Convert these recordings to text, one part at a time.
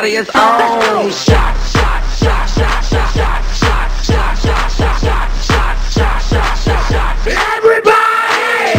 everybody is on. Shot, shot, shot, shot, shot, shot, shot, shot, shot, shot, shot, shot, shot, shot, shot, shot. Everybody!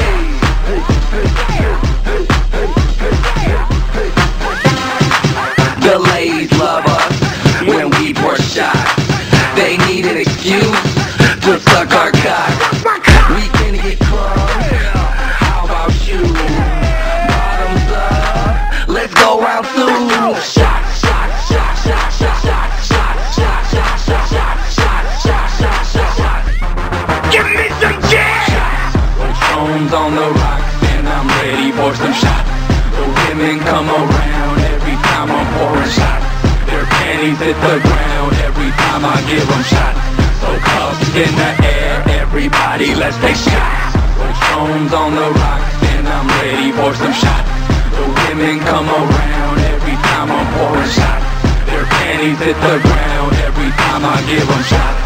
The ladies love us when we pour shots. They need an excuse to suck our cock. We can get crunk. How about you? Bottoms up. Let's go round two. Shot, shot, shot, shot, shot, shot, shot, shot, shot, shot, shot, shot, shot, shot, shot, shot. Give me some jazz. When Stone's on the rock, then I'm ready for some shots. The women come around every time I'm pouring shots. Their panties hit the ground every time I give them shots. So cups in the air, everybody let's take shots. When Stone's on the rock, then I'm ready for some shots. The women come around every time I'm pouring shots. Their panties hit the ground every time I give them shots.